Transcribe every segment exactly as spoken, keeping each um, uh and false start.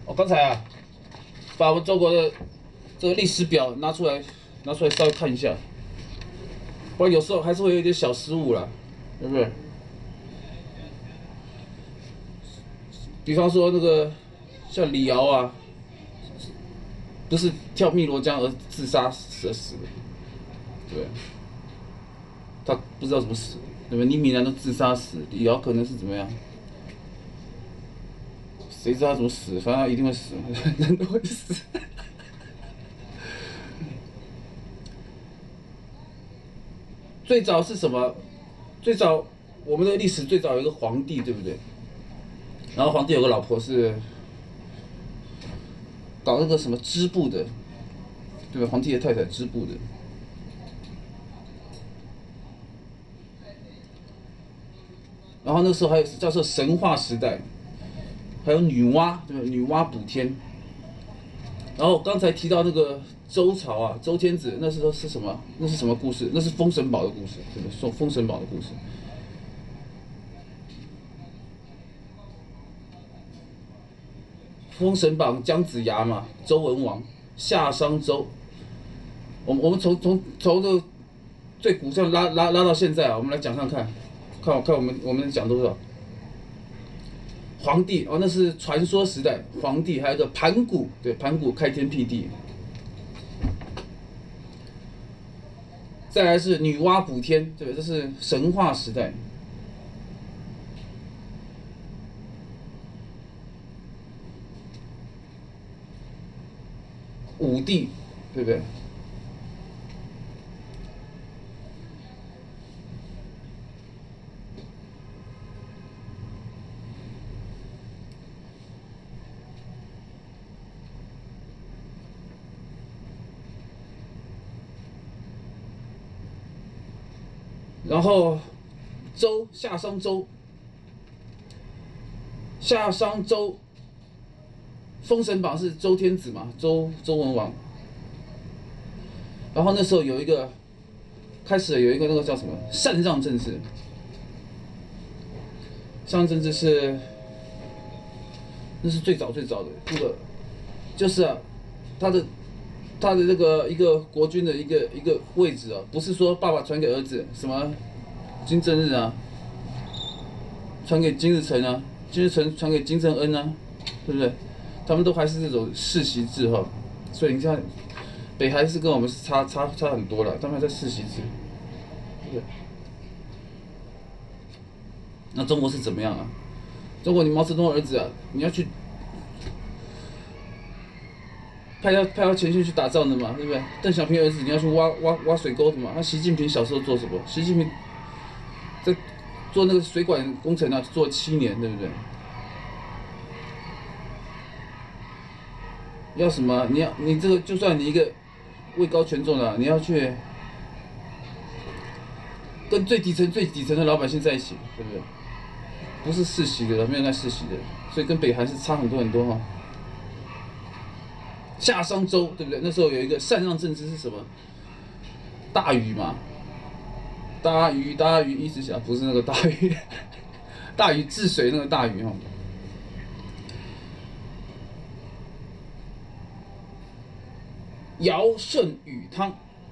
我刚才啊，把我们中国的这个历史表拿出来，拿出来稍微看一下，不然有时候还是会有一点小失误啦，对不对？比方说那个像李敖啊，不是跳汨罗江而自杀而死的，对，他不知道怎么死，对吧？李米南都自杀死，李敖可能是怎么样？谁知道他怎么死？反正他一定会死，人都会死。最早是什么？最早我们的历史最早有一个皇帝，对不对？然后皇帝有个老婆是搞那个什么织布的，对吧？皇帝的太太织布的。然后那时候还有叫做神话时代，还有女娲，对吧？女娲补天。然后刚才提到那个周朝啊，周天子那时候是什么？那是什么故事？那是《封神榜》的故事，对不对？说《封神榜》的故事。《封神榜》姜子牙嘛，周文王夏商周。我们我们从从从这个最古上拉拉拉到现在啊，我们来讲看看，看我看我们我们讲多少。皇帝哦，那是传说时代，皇帝还有一个盘古，对，盘古开天辟地。再来是女娲补天，对，这是神话时代。武帝，对不对？然后周夏商周，夏商周，封神榜是周天子嘛，周周文王。然后那时候有一个，开始有一个那个叫什么禅让政治，禅让政治是，那是最早最早的那个，就是啊，他的他的这个一个国君的一个一个位置啊，不是说爸爸传给儿子，什么金正日啊，传给金日成啊，金日成传给金正恩啊，对不对？他们都还是这种世袭制哈，所以你看，北韩是跟我们是差差差很多了，他们还在世袭制，对不对？那中国是怎么样啊？中国你毛泽东儿子啊，你要去派到派到前线去打仗的嘛，对不对？邓小平儿子你要去挖挖挖水沟的嘛？那习近平小时候做什么？习近平在做那个水管工程啊，做了七年，对不对？要什么？你要你这个，就算你一个位高权重的、啊，你要去跟最底层最底层的老百姓在一起，对不对？不是世袭的，没有在世袭的，所以跟北韩是差很多很多哈、哦。夏商周，对不对？那时候有一个禅让政治是什么？大禹嘛，大禹大禹一直想不是那个大禹，大禹治水那个大禹哈。尧舜禹汤，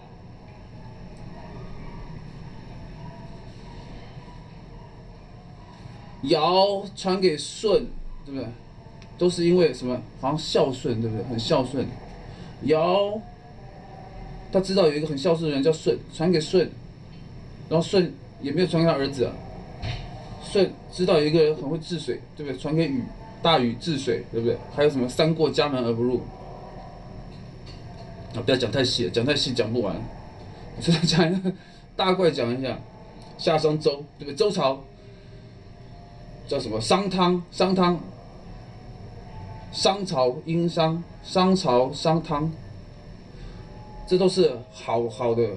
尧传给舜，对不对？都是因为什么？好像孝顺，对不对？很孝顺。尧他知道有一个很孝顺的人叫舜，传给舜，然后舜也没有传给他儿子啊。舜知道有一个人很会治水，对不对？传给禹，大禹治水，对不对？还有什么三过家门而不入？啊，不要讲太细了，讲太细讲不完。我只讲一个大概讲一下，夏商周，对不对？周朝叫什么？商汤，商汤，商朝殷商，商朝商汤，这都是好好的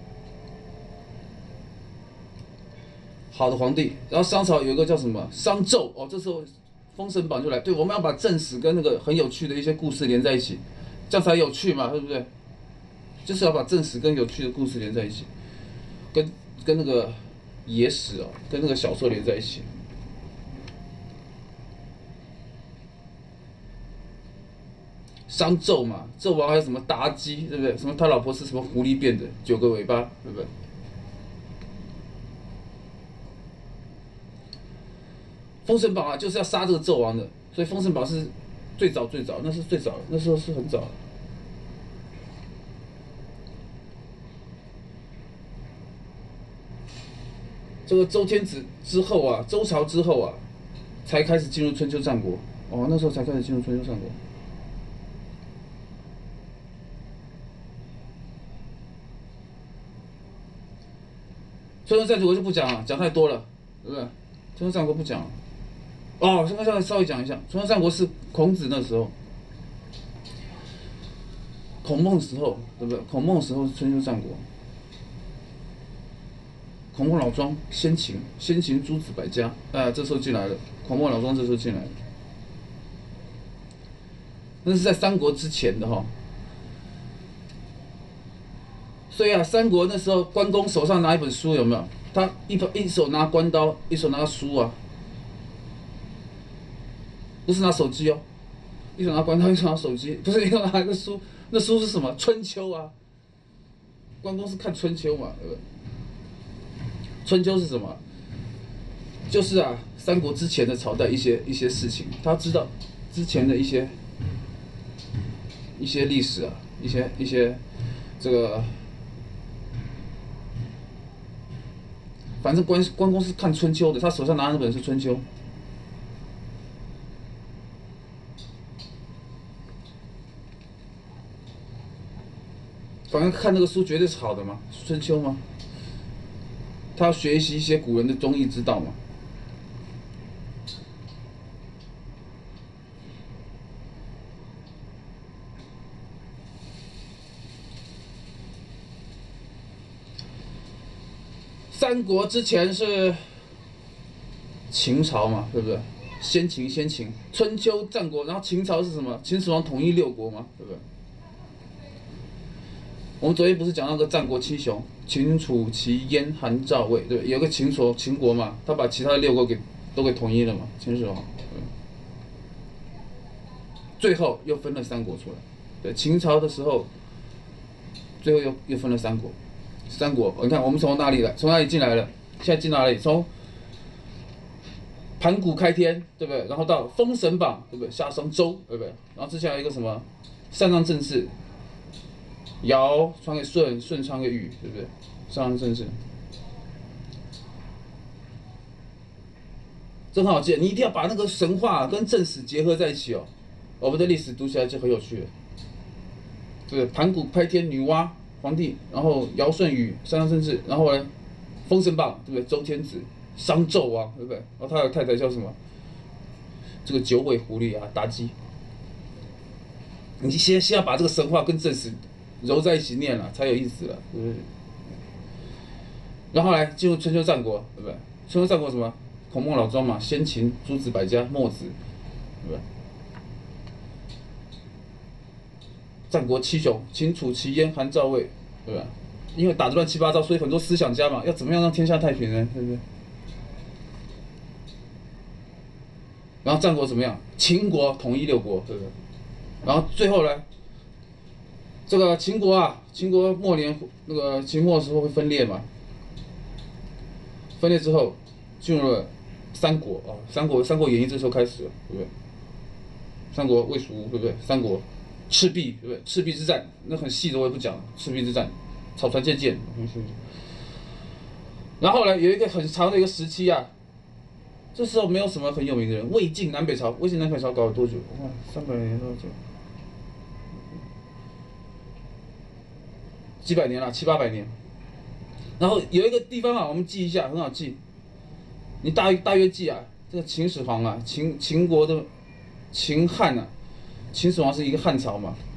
好的皇帝。然后商朝有一个叫什么商纣哦，这时候《封神榜》就来，对，我们要把正史跟那个很有趣的一些故事连在一起，这样才有趣嘛，对不对？就是要把正史跟有趣的故事连在一起，跟跟那个野史哦，跟那个小说连在一起。 商纣嘛，纣王还有什么妲己，对不对？什么他老婆是什么狐狸变的，九个尾巴，对不对？封神榜啊，就是要杀这个纣王的，所以封神榜是最早最早，那是最早，那时候是很早。这个周天子之后啊，周朝之后啊，才开始进入春秋战国。哦，那时候才开始进入春秋战国。春秋战国就不讲了，讲太多了，对不对？春秋战国不讲了。哦，春秋战国稍微讲一下，春秋战国是孔子那时候，孔孟时候，对不对？孔孟时候是春秋战国。孔孟老庄先秦，先秦诸子百家，啊，这时候进来了。孔孟老庄这时候进来了，那是在三国之前的哈。所以啊，三国那时候关公手上拿一本书，有没有？他一一手拿关刀，一手拿书啊，不是拿手机哦，一手拿关刀，一手拿手机，不是一手拿一个书，那书是什么？春秋啊。关公是看春秋嘛，对不对？春秋是什么？就是啊，三国之前的朝代一些一些事情，他知道之前的一些一些历史啊，一些一些这个，反正关关公是看春秋的，他手上拿的那本是春秋。反正看那个书绝对是好的嘛，春秋嘛。他要学习一些古人的忠义之道嘛。三国之前是秦朝嘛，对不对？先秦先秦，春秋战国，然后秦朝是什么？秦始皇统一六国嘛，对不对？我们昨天不是讲那个战国七雄，秦楚齐燕韩赵魏，对不对？有个秦国秦国嘛，他把其他的六国给都给统一了嘛，秦始皇。最后又分了三国出来，对，秦朝的时候，最后又又分了三国。三国，你看我们从哪里来？从哪里进来了？现在进哪里？从盘古开天，对不对？然后到封神榜，对不对？夏商周，对不对？然后之前还有一个什么禅让政事，尧传给舜，舜传给禹，对不对？禅让政事，这很好记，你一定要把那个神话跟正史结合在一起哦，我们的历史读起来就很有趣了。对不对？盘古开天，女娲皇帝，然后尧舜禹禅让政事，然后呢，封神榜，对不对？周天子，商纣王，对不对？然后他的太太叫什么？这个九尾狐狸啊，妲己。你先先要把这个神话跟正史揉在一起念了，才有意思了，对不对？然后来进入春秋战国，对不对？春秋战国什么？孔孟老庄嘛，先秦诸子百家，墨子，对不对？战国七雄，秦楚齐燕韩赵魏，对吧？因为打得乱七八糟，所以很多思想家嘛，要怎么样让天下太平呢？对不对？然后战国怎么样？秦国统一六国，对不对？然后最后呢，这个秦国啊，秦国末年那个秦末的时候会分裂嘛，分裂之后进入了三国啊，三国《三国演义》这时候开始了，对不对？三国魏蜀吴，对不对？三国。赤壁，对不对？赤壁之战，那很细的我也不讲。赤壁之战，草船借箭。然后呢，有一个很长的一个时期啊，这时候没有什么很有名的人。魏晋南北朝，魏晋南北朝搞了多久？哇，三百年多久？几百年了，七八百年。然后有一个地方啊，我们记一下，很好记。你大大约记啊，这个秦始皇啊，秦秦国的秦汉啊。秦始皇是一个汉朝嘛，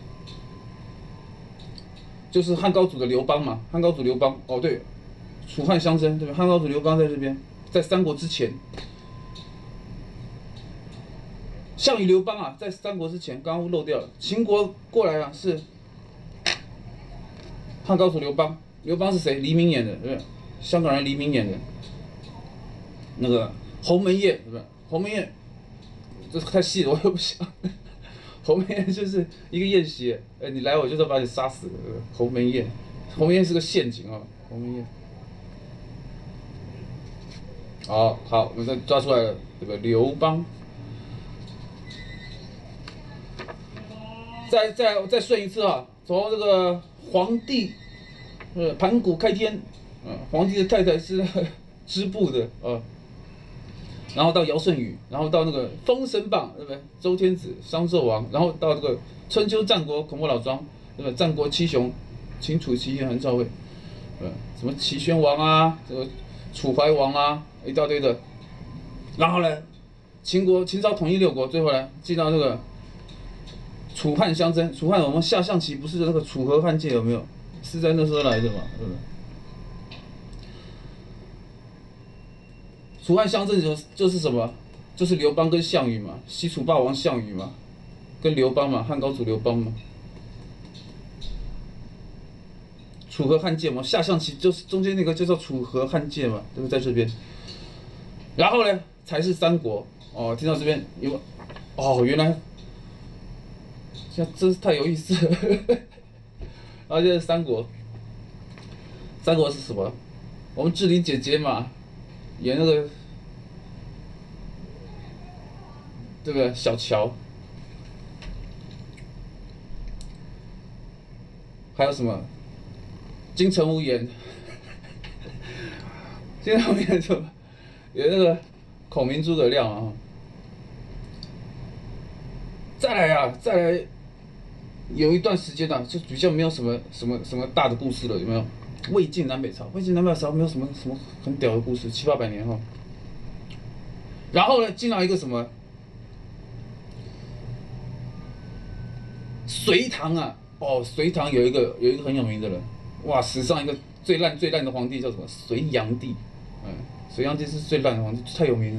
就是汉高祖的刘邦嘛，汉高祖刘邦，哦对，楚汉相争，对吧？汉高祖刘邦在这边，在三国之前，项羽刘邦啊，在三国之前，刚刚漏掉了。秦国过来啊，是汉高祖刘邦，刘邦是谁？黎明演的，对不对？香港人黎明演的，那个鸿门宴，对不对？鸿门宴，这太细了，我也不想。 鸿门宴就是一个宴席，哎、欸，你来我就是要把你杀死。鸿门宴，鸿门宴是个陷阱啊，鸿门宴。好好，我们再抓出来了，对吧？刘邦。再再再顺一次啊，从这个皇帝，呃，盘古开天，嗯，皇帝的太太是织布的啊。然后到尧舜禹，然后到那个《封神榜》，对不对？周天子、商纣王，然后到这个春秋战国孔孟老庄，对吧？战国七雄，秦楚齐燕韩赵魏，呃，什么齐宣王啊，这个楚怀王啊，一大堆的。然后呢，秦国秦朝统一六国，最后呢，进到这个楚汉相争。楚汉我们下象棋不是那个楚河汉界有没有？是在那时候来的嘛，对不对？楚汉相争就就是什么？就是刘邦跟项羽嘛，西楚霸王项羽嘛，跟刘邦嘛，汉高祖刘邦嘛。楚河汉界嘛，下象棋就是中间那个就叫楚河汉界嘛，对不对？在这边。然后呢，才是三国哦。听到这边有，哦，原来，这真是太有意思了。然后就是三国，三国是什么？我们志玲姐姐嘛，演那个。对不对？小乔，还有什么？金城武演，金城武演什么？有那个孔明诸葛亮啊。再来啊，再来，有一段时间啊，就比较没有什么什么什么大的故事了，有没有？魏晋南北朝，魏晋南北朝没有什么什么很屌的故事，七八百年哈。然后呢，进来一个什么？隋唐啊，哦，隋唐有一个有一个很有名的人，哇，史上一个最烂最烂的皇帝叫什么？隋炀帝，嗯，隋炀帝是最烂的皇帝，太有名了。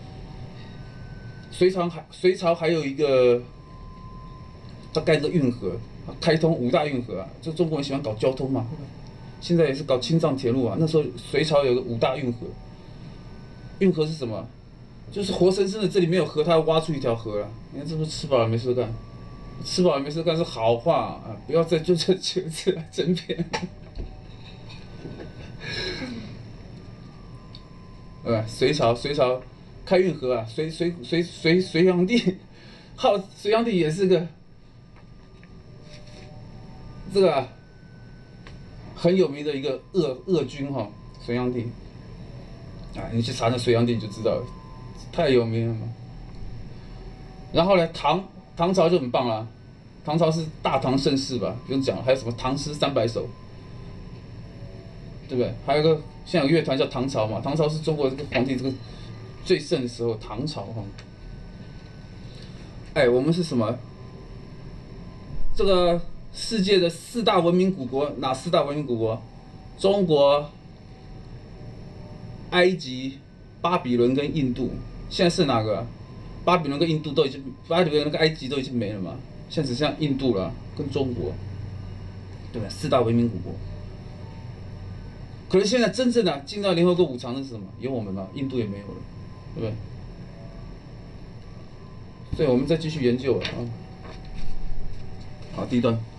隋朝还隋朝还有一个，他盖个运河，开通五大运河啊，就中国人喜欢搞交通嘛，现在也是搞青藏铁路啊。那时候隋朝有个五大运河，运河是什么？就是活生生的这里没有河，他要挖出一条河啊。你看这不是吃饱了没事干？吃饱了没事干是好话啊，不要再就这几个字来争辩。呃，隋朝，隋朝开运河啊，隋隋隋隋隋炀帝，好，隋炀帝也是个这个、啊、很有名的一个恶恶君哈，隋炀帝。啊，你去查那隋炀帝你就知道了，太有名了嘛。然后呢，唐。唐朝就很棒啦，唐朝是大唐盛世吧，不用讲了，还有什么唐诗三百首，对不对？还有一个现在有乐团叫唐朝嘛，唐朝是中国这个皇帝这个最盛的时候，唐朝哈。哎，我们是什么？这个世界的四大文明古国，哪四大文明古国？中国、埃及、巴比伦跟印度，现在是哪个？巴比伦跟印度都已经，巴比伦跟埃及都已经没了嘛，现在只剩下印度了，跟中国，对吧？四大文明古国。可是现在真正的、啊、进到联合国五常的是什么？有我们吗？印度也没有了，对不对？所以我们再继续研究啊。好，第一段。